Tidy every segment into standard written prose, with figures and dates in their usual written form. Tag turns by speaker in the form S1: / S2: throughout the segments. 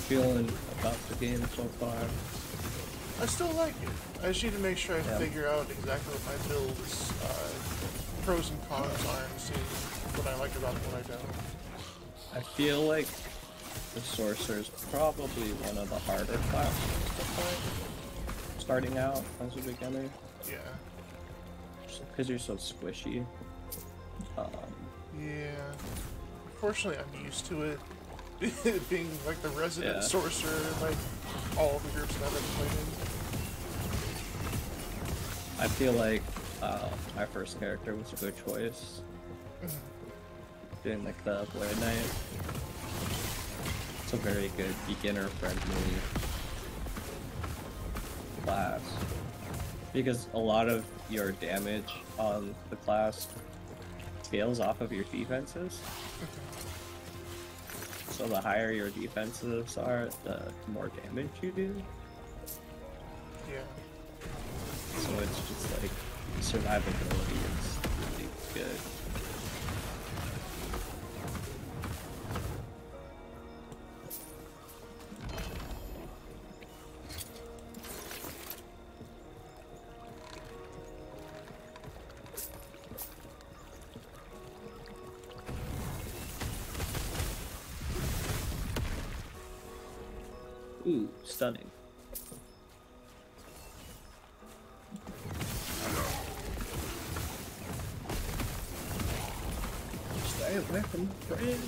S1: feeling about the game so far?
S2: I still like it. I just need to make sure I figure out exactly what my build's pros and cons are and see what I like about it and what I don't.
S1: I feel like the Sorcerer is probably one of the harder classes to play, starting out as a beginner.
S2: Yeah.
S1: Because you're so squishy.
S2: Yeah. Unfortunately, I'm used to it. Being like the resident sorcerer in like all the groups that I've ever played in.
S1: I feel like my first character was a good choice. Doing like the Blade Knight. It's a very good beginner-friendly class. Because a lot of your damage on the class scales off of your defenses. So the higher your defenses are, the more damage you do.
S2: Yeah.
S1: So it's just like survivability is really good. Ooh, stunning. Stay away from the friend.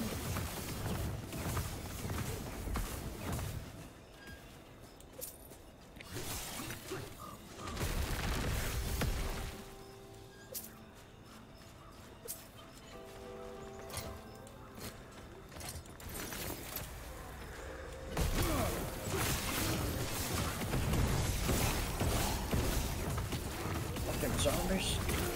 S1: Zombies.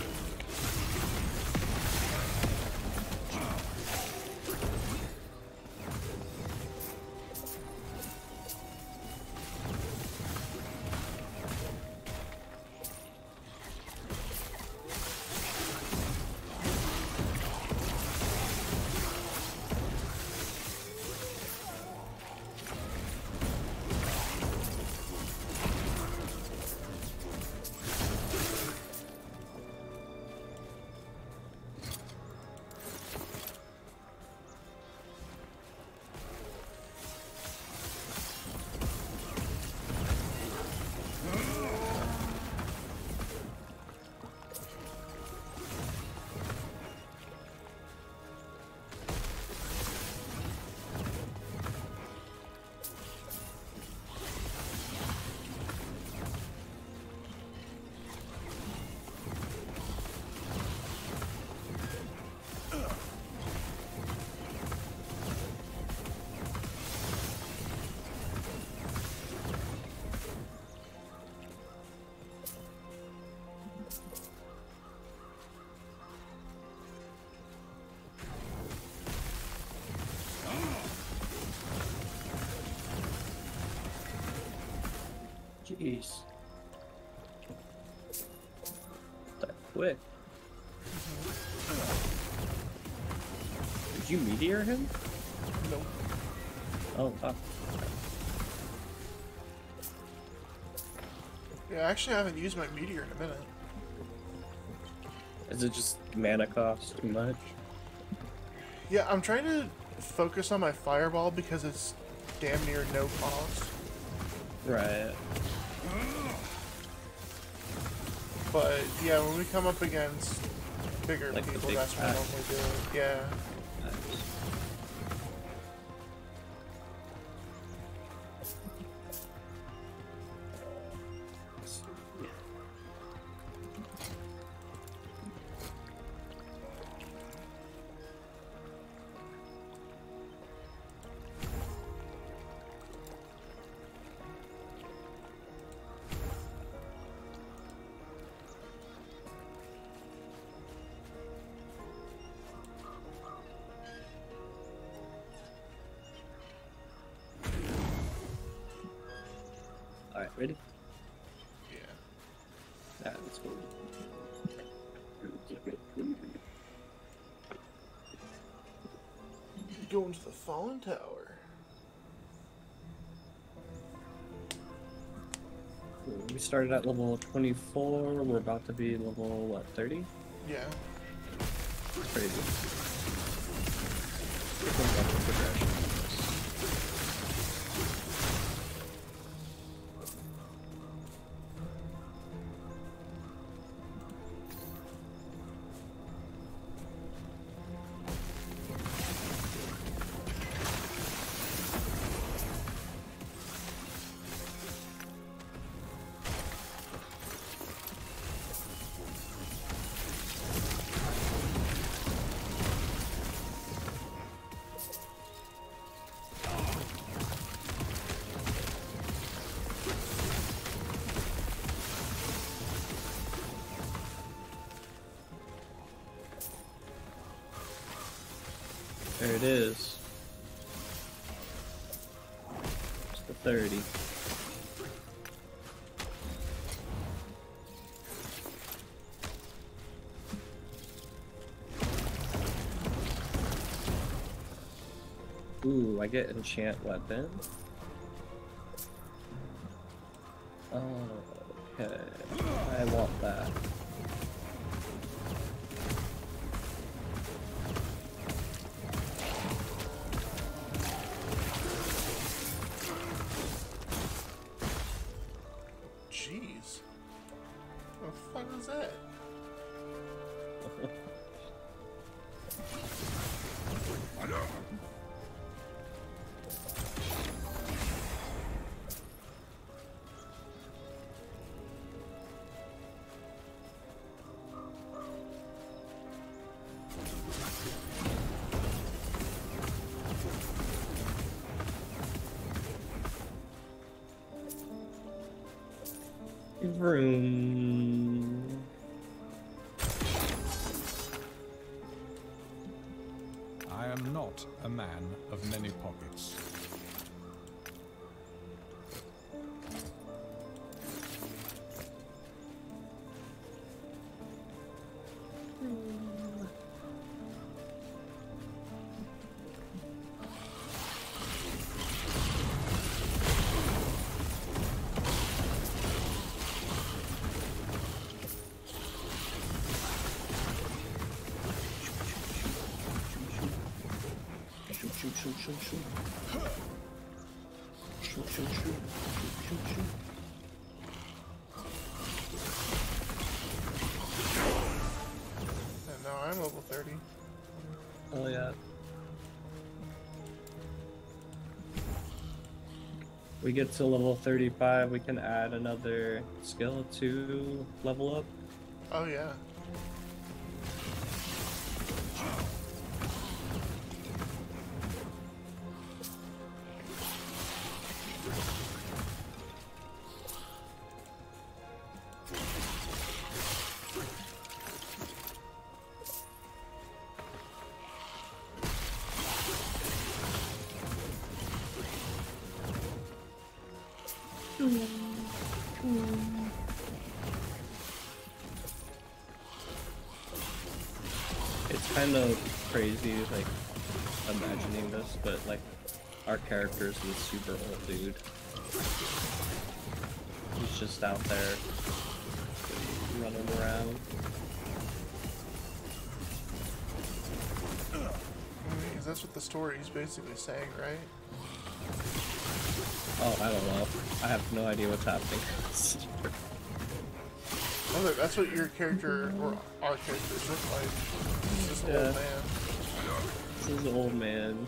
S1: Jeez. That quick. Did you meteor him?
S2: Nope.
S1: Oh, fuck.
S2: Yeah, actually I haven't used my meteor in a minute.
S1: Is it just mana cost too much?
S2: Yeah, I'm trying to focus on my fireball because it's damn near no cost.
S1: Right.
S2: But yeah, when we come up against bigger
S1: Like
S2: people, that's when I normally do it. Yeah.
S1: Nice. Alright, ready?
S2: Yeah.
S1: That's cool.
S2: Going to the Fallen Tower.
S1: We started at level 24. We're about to be level, what, 30?
S2: Yeah.
S1: Crazy. Progression. There it is. It's the 30. Ooh, I get enchant weapon. Oh, okay. I want that.
S2: Jeez. What the fuck is that?
S1: Vroom.
S3: I am not a man of many pockets.
S2: And now I'm level 30.
S1: Oh yeah. We get to level 35, we can add another skill to level up.
S2: Oh yeah.
S1: It's kind of crazy, like, imagining this, but, like, our character is this super old dude. He's just out there running around.
S2: Because that's what the story is basically saying, right?
S1: Oh, I don't know. I have no idea what's happening.
S2: Oh, look, that's what your character, or our characters look like. It's just an old man.
S1: This is an old man.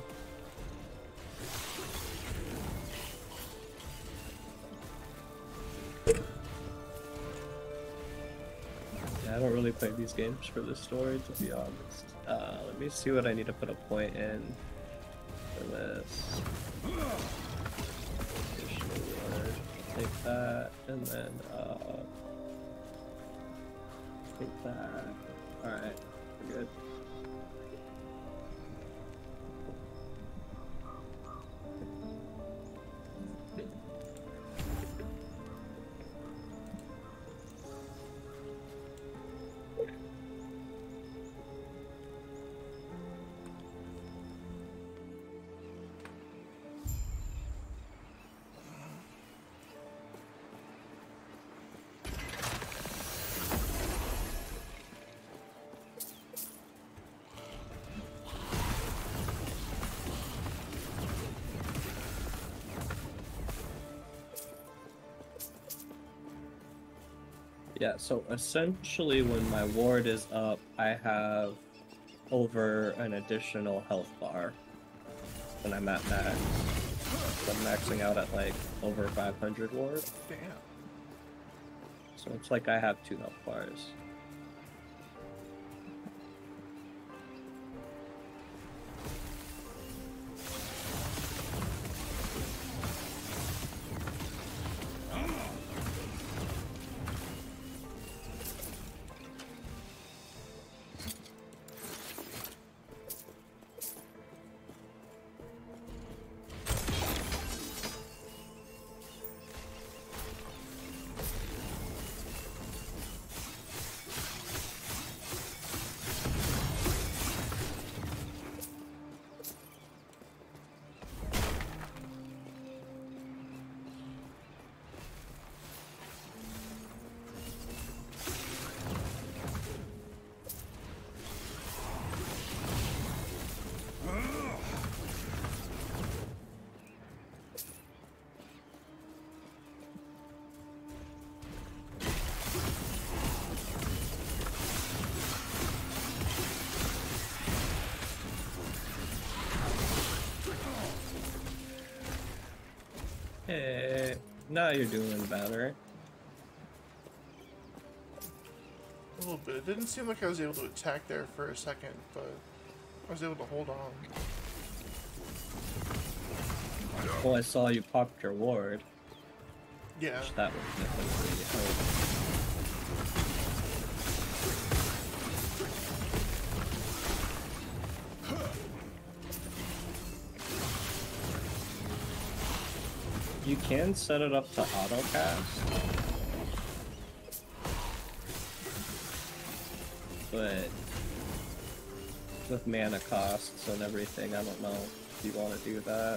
S1: Yeah, I don't really play these games for the story, to be honest. Let me see what I need to put a point in for this. Take that, and then, take that. Alright, we're good. Yeah, so essentially when my ward is up, I have over an additional health bar when I'm at max. So I'm maxing out at like over 500 ward.
S2: Damn.
S1: So it's like I have 2 health bars. Hey, now you're doing better.
S2: A little bit. It didn't seem like I was able to attack there for a second, but I was able to hold on.
S1: Well, I saw you popped your ward.
S2: Yeah.
S1: Which that would definitely really help. You can set it up to auto cast, but with mana costs and everything, I don't know if you want to do that.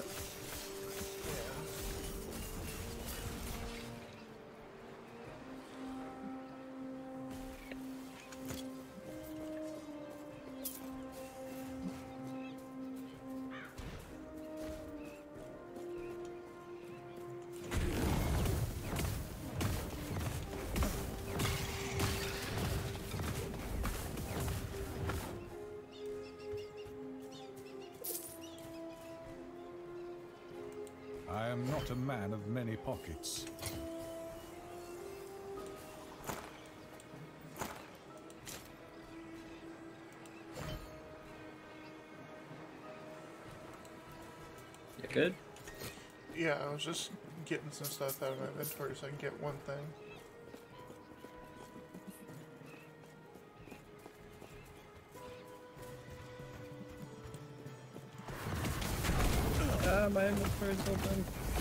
S3: I am not a man of many pockets.
S1: You good?
S2: Yeah, I was just getting some stuff out of my inventory so I can get one thing.
S1: Ah, my inventory's open.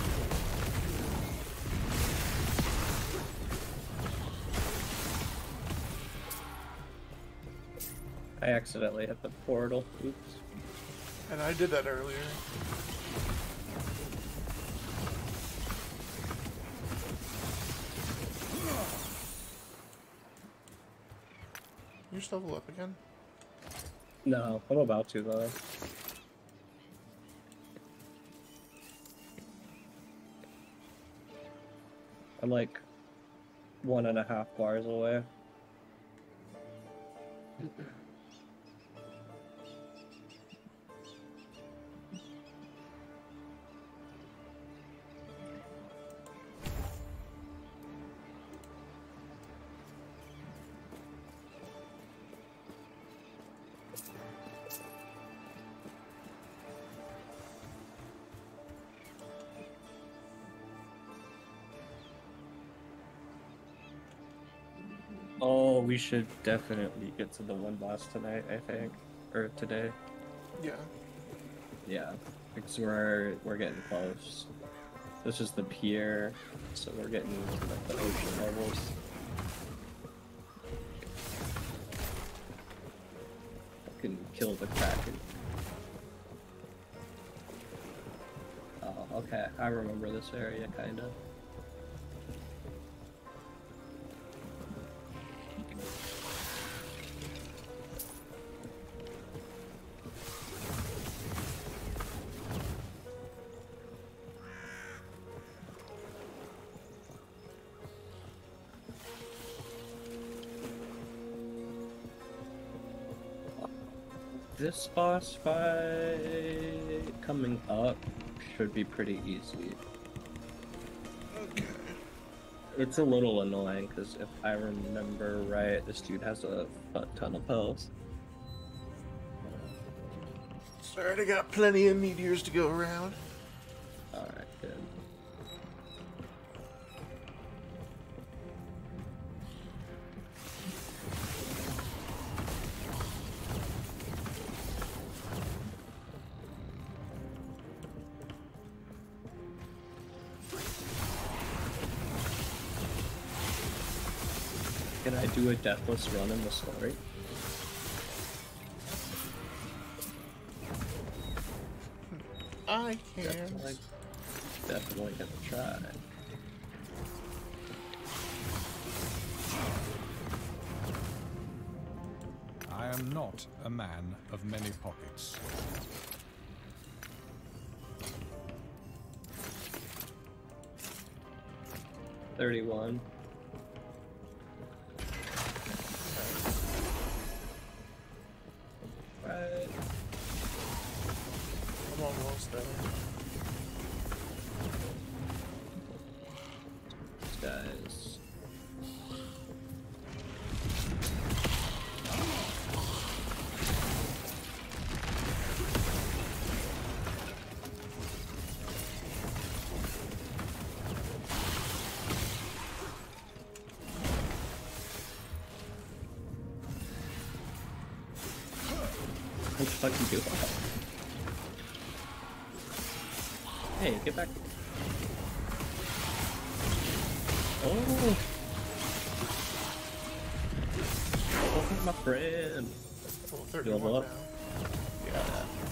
S1: I accidentally hit the portal. Oops.
S2: And I did that earlier. You just level up again?
S1: No, I'm about to though. I'm like 1.5 bars away. Oh, we should definitely get to the one boss tonight, I think. Or today.
S2: Yeah.
S1: Yeah. Because we're getting close. This is the pier, so we're getting to like the ocean levels. I can kill the Kraken. Oh, okay. I remember this area kinda. This boss fight coming up should be pretty easy.
S2: Okay.
S1: It's a little annoying because if I remember right, this dude has a ton of health.
S2: So I already got plenty of meteors to go around.
S1: Alright, good. Can I do a deathless run in the story?
S2: I can.
S1: Definitely gonna try.
S3: I am not a man of many pockets.
S1: $31. Right.
S2: I'm almost there.
S1: These guys. What the fuck you do? Hey, get back. Oh! Oh, my friend.
S2: Level
S1: You level
S2: 31
S1: up?
S2: now.
S1: Yeah.